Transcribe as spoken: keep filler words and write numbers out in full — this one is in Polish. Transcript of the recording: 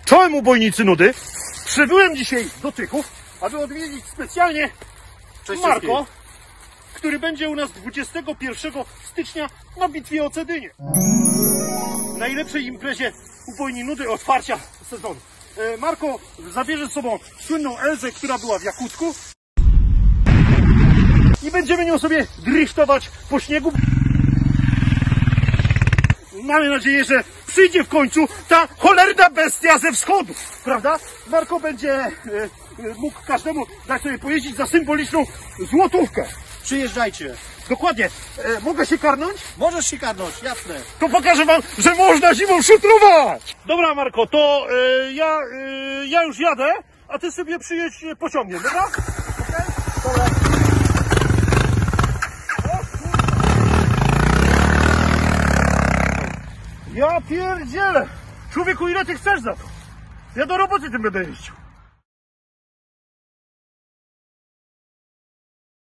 Czołem ubojnicy nudy. Przybyłem dzisiaj do Tychów, aby odwiedzić specjalnie Cześć Marko, wszystkim. który będzie u nas dwudziestego pierwszego stycznia na bitwie o Cedynię. Najlepszej imprezie ubojni nudy otwarcia sezonu. E, Marko zabierze z sobą słynną Elzę, która była w Jakucku. I będziemy nią sobie driftować po śniegu. Mamy nadzieję, że przyjdzie w końcu ta cholerna bestia ze wschodu, prawda? Marko będzie e, e, mógł każdemu dać sobie pojeździć za symboliczną złotówkę. Przyjeżdżajcie. Dokładnie. E, mogę się karnąć? Możesz się karnąć, jasne. To pokażę wam, że można zimą szutrować! Dobra, Marko, to e, ja, e, ja już jadę, a ty sobie przyjedź pociągiem, dobra? Okay? Dobra. Ja pierdzielę! Człowieku, ile ty chcesz za to? Ja do roboty tym będę jeździł.